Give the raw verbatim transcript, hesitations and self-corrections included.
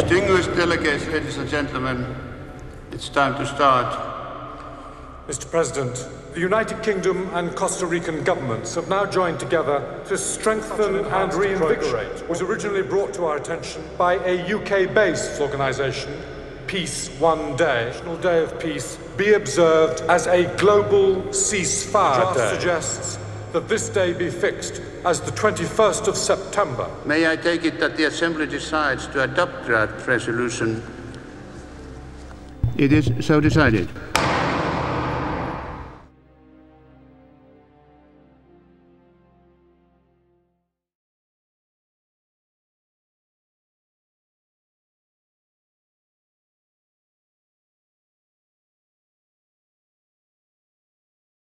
Distinguished delegates, ladies and gentlemen, it's time to start. Mister President, the United Kingdom and Costa Rican governments have now joined together to strengthen and reinvigorate what was originally brought to our attention by a U K-based organisation, Peace One Day. National Day of Peace be observed as a global ceasefire day. Suggests that this day be fixed as the twenty-first of September. May I take it that the Assembly decides to adopt that resolution? It is so decided.